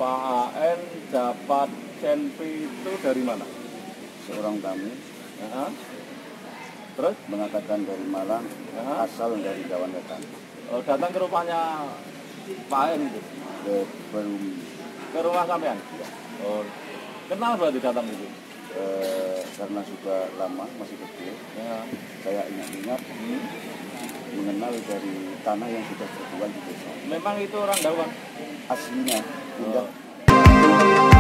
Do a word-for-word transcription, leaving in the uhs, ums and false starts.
Pak A N dapat senpi itu dari mana? Seorang tamu Ya. Terus mengatakan dari Malang, Ya. asal dari Kawan Wetan. Oh, datang ke rumahnya Pak A N itu? Ke belum Ke rumah sampean? Oh, kenal berarti datang itu? eh, karena sudah lama masih kecil, Ya. saya ingat-ingat Hmm. mengenal dari tanah yang sudah terjual di desa. Memang itu orang Dawan? Aslinya pindah Oh.